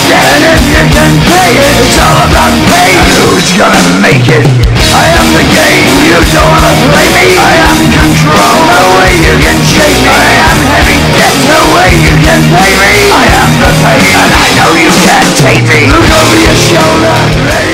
debt. And if you can pay it, it's all about pain. And who's gonna make it? I am the game, you don't wanna play me. I am control, no way you can shake me. I am heavy debt, no way you can pay me. I am the pain, and I know you can't take me. Look over your shoulder.